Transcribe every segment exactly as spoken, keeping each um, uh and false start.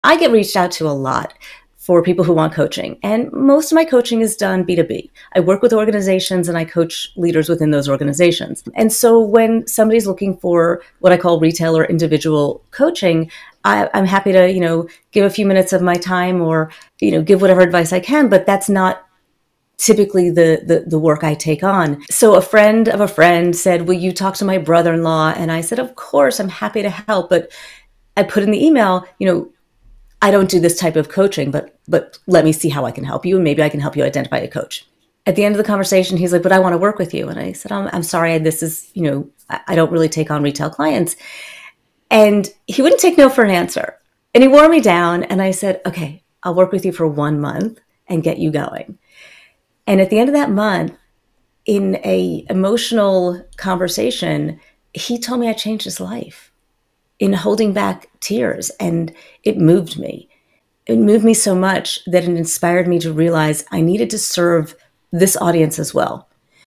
I get reached out to a lot for people who want coaching. And most of my coaching is done B two B. I work with organizations and I coach leaders within those organizations. And so when somebody's looking for what I call retail or individual coaching, I, I'm happy to, you know, give a few minutes of my time or, you know, give whatever advice I can, but that's not typically the, the, the work I take on. So a friend of a friend said, will you talk to my brother-in-law? And I said, of course, I'm happy to help. But I put in the email, you know, I don't do this type of coaching, but but let me see how I can help you. And maybe I can help you identify a coach. At the end of the conversation, he's like, but I want to work with you. And I said, I'm, I'm sorry, this is, you know, I, I don't really take on retail clients. And he wouldn't take no for an answer. And he wore me down. And I said, okay, I'll work with you for one month and get you going. And at the end of that month, in a emotional conversation, he told me I changed his life in holding back tears. And it moved me. It moved me so much that it inspired me to realize I needed to serve this audience as well.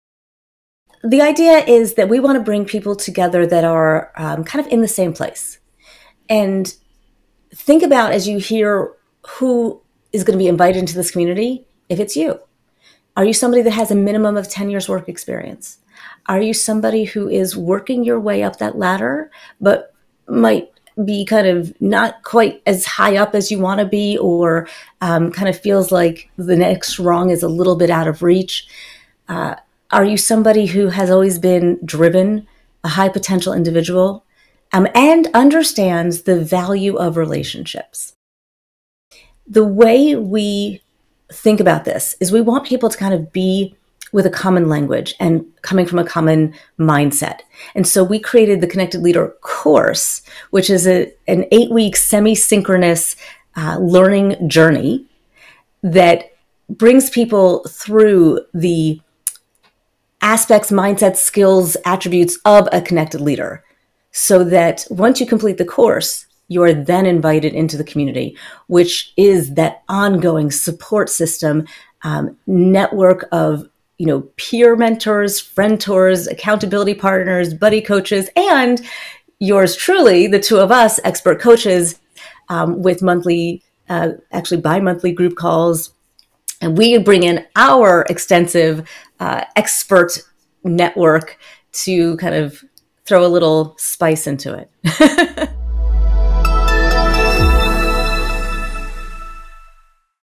The idea is that we want to bring people together that are um, kind of in the same place. And think about, as you hear, who is going to be invited into this community, if it's you. Are you somebody that has a minimum of ten years work experience? Are you somebody who is working your way up that ladder, but might be kind of not quite as high up as you want to be, or um, kind of feels like the next rung is a little bit out of reach? Uh, are you somebody who has always been driven, a high potential individual, um, and understands the value of relationships? The way we think about this is we want people to kind of be with a common language and coming from a common mindset. And so we created the Connected Leader course, which is a, an eight-week semi-synchronous uh, learning journey that brings people through the aspects, mindsets, skills, attributes of a connected leader, so that once you complete the course, you are then invited into the community, which is that ongoing support system, um, network of you know, peer mentors, friend-tors, accountability partners, buddy coaches, and yours truly, the two of us, expert coaches, um, with monthly, uh, actually bi-monthly group calls. And we bring in our extensive uh, expert network to kind of throw a little spice into it.